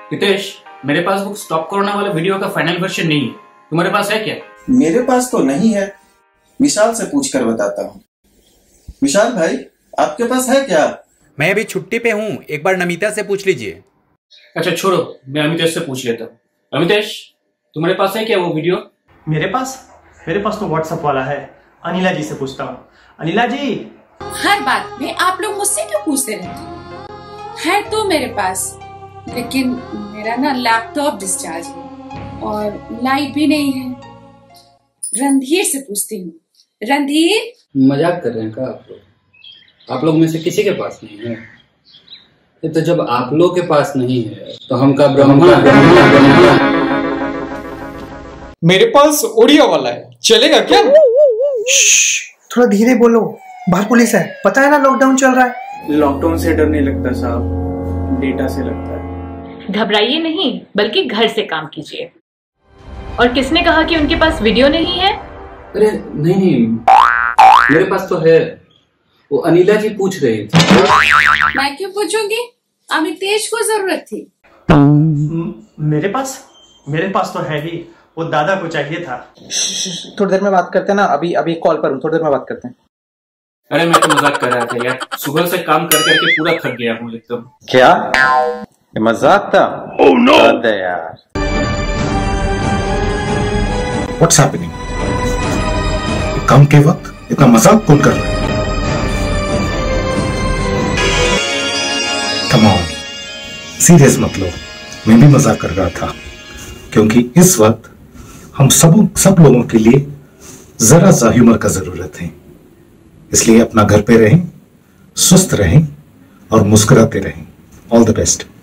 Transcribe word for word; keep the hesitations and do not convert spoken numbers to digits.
हितेश, मेरे पास वो स्टॉप कोरोना वाले वीडियो का फाइनल वर्जन नहीं है, तुम्हारे पास है क्या? मेरे पास तो नहीं है, विशाल से पूछ कर बताता हूँ। विशाल भाई, आपके पास है क्या? मैं अभी छुट्टी पे हूँ, एक बार नमिता से पूछ लीजिए। अच्छा छोड़ो, मैं अमितेश से पूछ लेता हूँ। अमितेश, तुम्हारे पास है क्या वो वीडियो? मेरे पास मेरे पास तो व्हाट्सएप वाला है, अनिला जी से पूछता हूँ। अनिला जी, हर बात में आप लोग मुझसे क्यों पूछते रहते? है तो मेरे पास, लेकिन मेरा ना लैपटॉप डिस्चार्ज है और लाइट भी नहीं है। रणधीर से पूछती हूँ। रणधीर, मजाक कर रहे हैं क्या आप लोग? आप लोग में से किसी के पास नहीं है? ये तो जब आप लोग के पास नहीं है तो हम का ब्रह्मा ब्रह्मा मेरे पास ओडिया वाला है, चलेगा क्या? थोड़ा धीरे बोलो, बाहर पुलिस है, पता है ना लॉकडाउन चल रहा है। लॉकडाउन से डर नहीं लगता साहब, डेटा से लगता है। घबराइए नहीं, बल्कि घर से काम कीजिए। और किसने कहा कि उनके पास वीडियो नहीं है? अरे नहीं नहीं, मेरे पास तो है, वो अनिला जी पूछ रही थी। मैं क्यों पूछूंगी? अमितेश को जरूरत थी। मेरे पास मेरे पास तो है ही, वो दादा को चाहिए था। थोड़ी देर में बात करते हैं ना, अभी अभी कॉल पर हूँ, थोड़ी देर में बात करते हैं। अरे मैं तो मजाक कर रहा था यार, सुबह से काम कर करके पूरा थक गया हूँ एकदम। क्या ये मजाक था? oh, no! यार What's happening? काम के वक्त इतना मजाक कौन कर रहा है? Come on, सीरियस मत लो, मैं भी मजाक कर रहा था, क्योंकि इस वक्त हम सब सब लोगों के लिए जरा सा ह्यूमर का जरूरत है। इसलिए अपना घर पे रहें, स्वस्थ रहें और मुस्कुराते रहें। All the best.